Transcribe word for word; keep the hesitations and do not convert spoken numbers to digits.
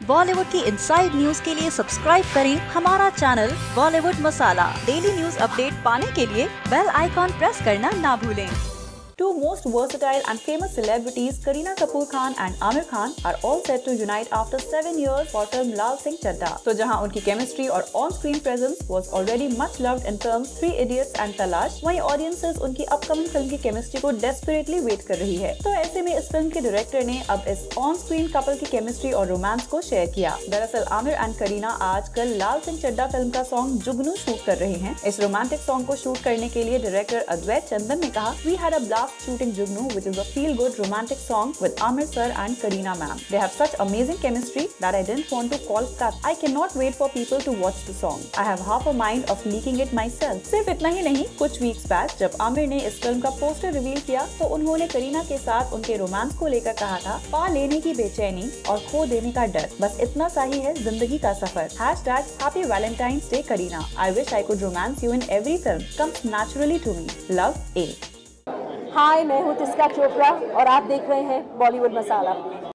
बॉलीवुड की inside news के लिए सब्सक्राइब करें हमारा channel Bollywood masala. Daily news update पाने के लिए बेल आइकॉन प्रेस करना ना भूलें। Two most versatile and famous celebrities, Kareena Kapoor Khan and Aamir Khan, are all set to unite after seven years for film Laal Singh Chadda. तो जहां उनकी chemistry और on-screen presence was already much loved in films Three Idiots and Talash, वहीं audiences उनकी upcoming film की chemistry को desperately wait कर रही है। तो ऐसे में इस फिल्म के डायरेक्टर ने अब इस on-screen couple की chemistry और romance को शेयर किया। दरअसल आमिर एंड करीना आजकल लाल सिंह चड्डा फिल्म का सॉन्ग जुगनू शूट कर रहे हैं। इस रोमांटिक सॉन्ग को शूट करने के लिए डायरेक्टर अद्वैत चंदन ने कहा, "We had a blast shooting Jugnu, which is a feel-good romantic song with Aamir sir and Kareena ma'am. They have such amazing chemistry that I didn't want to call cut. I cannot wait for people to watch the song. I have half a mind of leaking it myself." सिर्फ इतना ही नहीं, कुछ weeks back जब आमिर ने इस film का poster reveal किया तो उन्होंने करीना के साथ उनके रोमांस को लेकर कहा था, "पा लेने की बेचैनी और खो देने का डर, बस इतना सा ही है जिंदगी का सफर। Hashtag Happy Valentine's Day Kareena. I wish I could romance you in every film. Comes naturally to me. Love, A." हाय, मैं हूँ तिस्का चोपड़ा और आप देख रहे हैं बॉलीवुड मसाला।